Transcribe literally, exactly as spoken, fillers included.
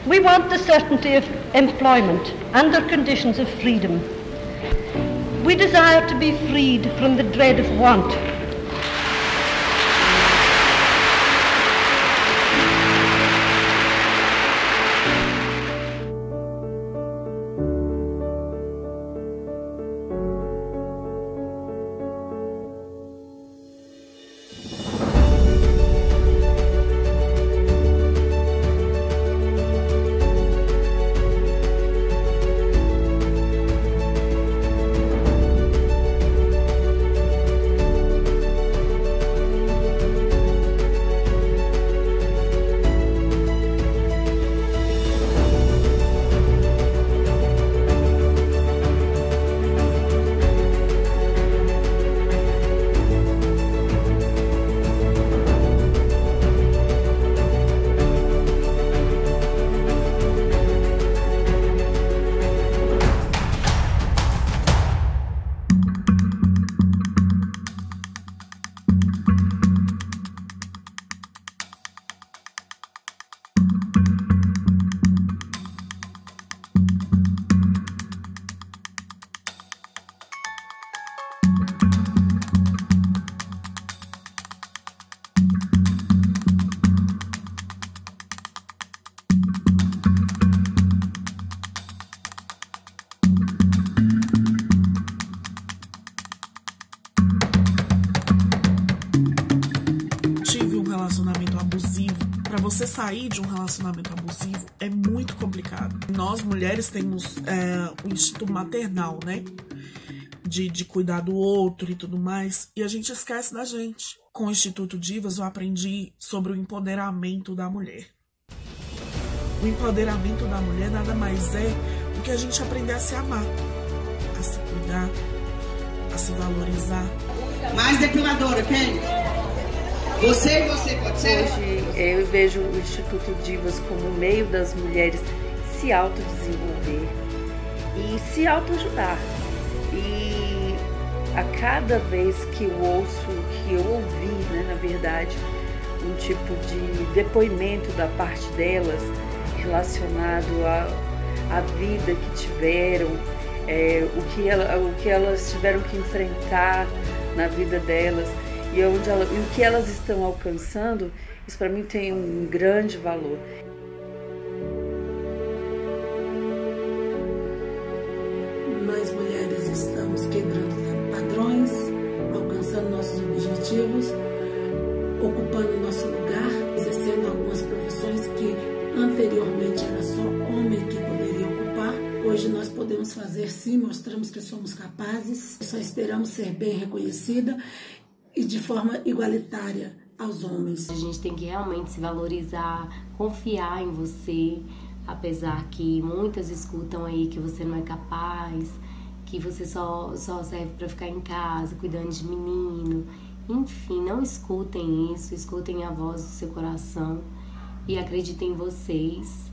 We want the certainty of employment under conditions of freedom. We desire to be freed from the dread of want. Relacionamento abusivo. Para você sair de um relacionamento abusivo é muito complicado. Nós mulheres temos é, o instinto maternal, né? De, de cuidar do outro e tudo mais. E a gente esquece da gente. Com o Instituto Divas eu aprendi sobre o empoderamento da mulher. O empoderamento da mulher nada mais é do que a gente aprender a se amar, a se cuidar, a se valorizar. Mais depiladora, quem? Você e você, pode ser? Hoje eu vejo o Instituto Divas como um meio das mulheres se autodesenvolver e se autoajudar. E a cada vez que eu ouço, que eu ouvi, né, na verdade, um tipo de depoimento da parte delas relacionado à, à vida que tiveram, é, o, que ela, o que elas tiveram que enfrentar na vida delas, e, onde ela, e o que elas estão alcançando, isso para mim tem um grande valor. Nós mulheres estamos quebrando padrões, alcançando nossos objetivos, ocupando nosso lugar, exercendo algumas profissões que anteriormente era só homem que poderia ocupar. Hoje nós podemos fazer sim, mostramos que somos capazes, só esperamos ser bem reconhecida e de forma igualitária aos homens. A gente tem que realmente se valorizar, confiar em você, apesar que muitas escutam aí que você não é capaz, que você só, só serve para ficar em casa, cuidando de menino. Enfim, não escutem isso, escutem a voz do seu coração e acreditem em vocês.